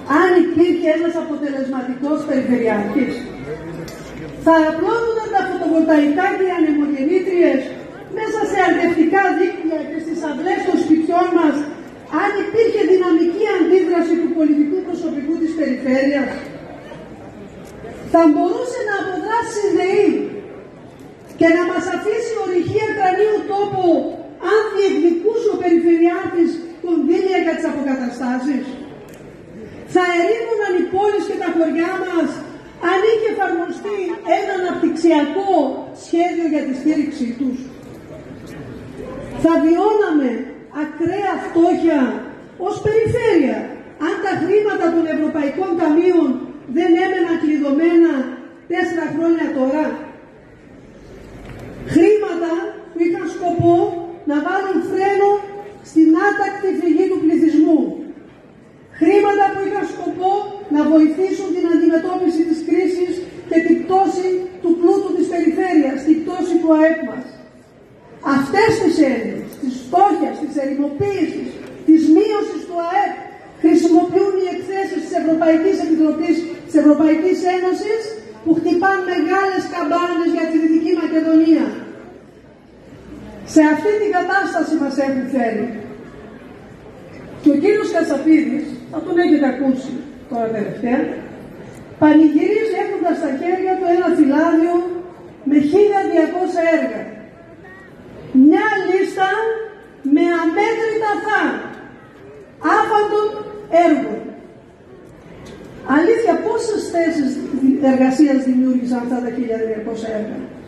αν υπήρχε ένας αποτελεσματικός περιφερειάρχης? Θα απλώνονταν τα φωτοβολταϊκά και οι ανεμογεννήτριες μέσα σε αρδευτικά δίκτυα και στις αυλές των σπιτιών μας, αν υπήρχε δυναμική αντίδραση του πολιτικού προσωπικού της περιφέρειας? Θα μπορούσε να αποδράσει ΔΕΗ και να μας αφήσει ορυχεία κρανίου τόπο αν διεκδικούσε ο περιφερειάρχης κονδύλια για τις αποκαταστάσεις? Θα ερήμωναν οι πόλεις και τα χωριά μας αν είχε εφαρμοστεί ένα αναπτυξιακό σχέδιο για τη στήριξή τους? Θα βιώναμε ακραία φτώχεια ως περιφέρεια αν τα χρήματα των Ευρωπαϊκών Ταμείων δεν έμεναν κλειδωμένα 4 χρόνια τώρα? Χρήματα που είχαν σκοπό να βάλουν φρένο στην άτακτη φυγή του πληθυσμού. Χρήματα που είχαν σκοπό να βοηθήσουν την αντιμετώπιση της κρίσης και την πτώση του πλούτου της περιφέρειας, την πτώση του ΑΕΠ μας. Αυτές τις έννοιες, της φτώχειας, της ερημοποίησης, της μείωσης του ΑΕΠ, χρησιμοποιούν οι εκθέσεις της Ευρωπαϊκής Επιτροπής της Ευρωπαϊκής Ένωσης που χτυπάν μεγάλες καμπάνες για τη Δυτική Μακεδονία. Σε αυτή την κατάσταση μας έχουν φέρει. Και ο κύριος Κατσαπίδης, θα τον έχετε ακούσει τώρα τελευταία, πανηγυρίζει έχοντας στα χέρια του ένα φυλάδιο με 1.200 έργα. Μια λίστα με αμέτρητα άφαντων έργων. Αλήθεια, πόσες θέσεις εργασίας δημιούργησαν αυτά τα 1.200 έργα?